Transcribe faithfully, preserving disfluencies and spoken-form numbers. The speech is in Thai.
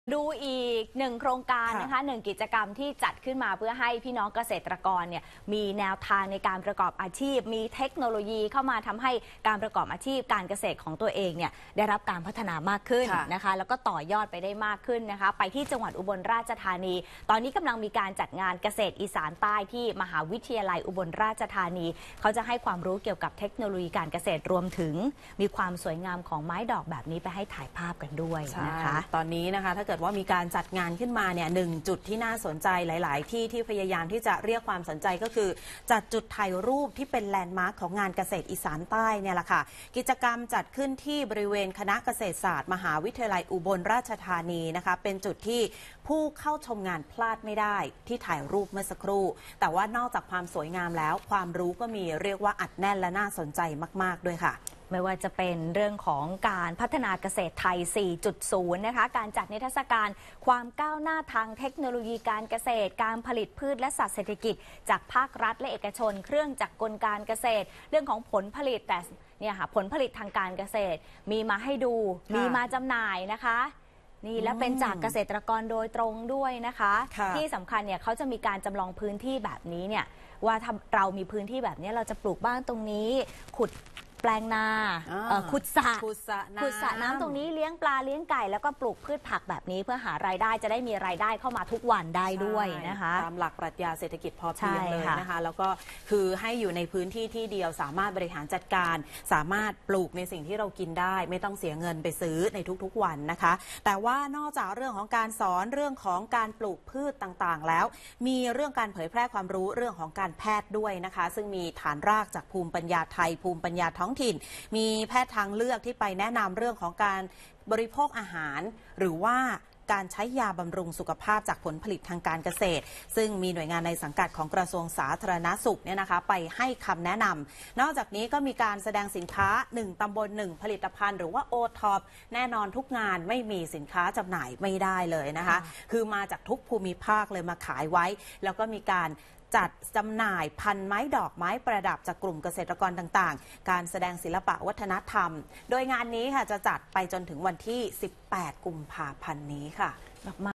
ดูอีกหนึ่งโครงการนะคะหนึ่งกิจกรรมที่จัดขึ้นมาเพื่อให้พี่น้องเกษตรกรเนี่ยมีแนวทางในการประกอบอาชีพมีเทคโนโลยีเข้ามาทำให้การประกอบอาชีพการเกษตรของตัวเองเนี่ยได้รับการพัฒนามากขึ้นนะคะแล้วก็ต่อยอดไปได้มากขึ้นนะคะไปที่จังหวัดอุบลราชธานีตอนนี้กำลังมีการจัดงานเกษตรอีสานใต้ที่มหาวิทยาลัยอุบลราชธานีเขาจะให้ความรู้เกี่ยวกับเทคโนโลยีการเกษตรรวมถึงมีความสวยงามของไม้ดอกแบบนี้ไปให้ถ่ายภาพกันด้วยนะคะตอนนี้นะคะถ้าเกิดว่ามีการจัดงานขึ้นมาเนี่ยหนึ่งจุดที่น่าสนใจหลายๆที่ที่พยายามที่จะเรียกความสนใจก็คือจัดจุดถ่ายรูปที่เป็นแลนด์มาร์คของงานเกษตรอีสานใต้เนี่ยแหละค่ะกิจกรรมจัดขึ้นที่บริเวณคณะเกษตรศาสตร์มหาวิทยาลัยอุบลราชธานีนะคะเป็นจุดที่ผู้เข้าชมงานพลาดไม่ได้ที่ถ่ายรูปเมื่อสักครู่แต่ว่านอกจากความสวยงามแล้วความรู้ก็มีเรียกว่าอัดแน่นและน่าสนใจมากๆด้วยค่ะไม่ว่าจะเป็นเรื่องของการพัฒนาเกษตรไทย สี่จุดศูนย์ นะคะการจัดนิทรรศการความก้าวหน้าทางเทคโนโลยีการเกษตรการผลิตพืชและสัตว์เศรษฐกิจจากภาครัฐและเอกชนเครื่องจักรกลการเกษตรเรื่องของผลผลิตแต่เนี่ยค่ะผลผลิตทางการเกษตรมีมาให้ดูมีมาจำหน่ายนะคะนี่และเป็นจากเกษตรกรโดยตรงด้วยนะคะที่สำคัญเนี่ยเขาจะมีการจำลองพื้นที่แบบนี้เนี่ยว่าเรามีพื้นที่แบบนี้เราจะปลูกบ้านตรงนี้ขุดแปลงนาขุดสระขุดสระน้ำตรงนี้เลี้ยงปลาเลี้ยงไก่แล้วก็ปลูกพืชผักแบบนี้เพื่อหารายได้จะได้มีรายได้เข้ามาทุกวันได้ด้วยนะคะตามหลักปรัชญาเศรษฐกิจพอเพียงเลยนะคะแล้วก็คือให้อยู่ในพื้นที่ที่เดียวสามารถบริหารจัดการสามารถปลูกในสิ่งที่เรากินได้ไม่ต้องเสียเงินไปซื้อในทุกๆวันนะคะแต่ว่านอกจากเรื่องของการสอนเรื่องของการปลูกพืชต่างๆแล้วมีเรื่องการเผยแพร่ความรู้เรื่องของการแพทย์ด้วยนะคะซึ่งมีฐานรากจากภูมิปัญญาไทยภูมิปัญญาท้องถิ่นมีแพทย์ทางเลือกที่ไปแนะนำเรื่องของการบริโภคอาหารหรือว่าการใช้ยาบำรุงสุขภาพจากผลผลิตทางการเกษตรซึ่งมีหน่วยงานในสังกัดของกระทรวงสาธารณสุขเนี่ยนะคะไปให้คำแนะนำนอกจากนี้ก็มีการแสดงสินค้าหนึ่งตำบลหนึ่งผลิตภัณฑ์หรือว่าโอท็อปแน่นอนทุกงานไม่มีสินค้าจำหน่ายไม่ได้เลยนะคะคือมาจากทุกภูมิภาคเลยมาขายไว้แล้วก็มีการจัดจำหน่ายพันไม้ดอกไม้ประดับจากกลุ่มเกษตรกรต่างๆการแสดงศิลปะวัฒนธรรมโดยงานนี้ค่ะจะจัดไปจนถึงวันที่สิบแปดกุมภาพันธ์นี้ค่ะ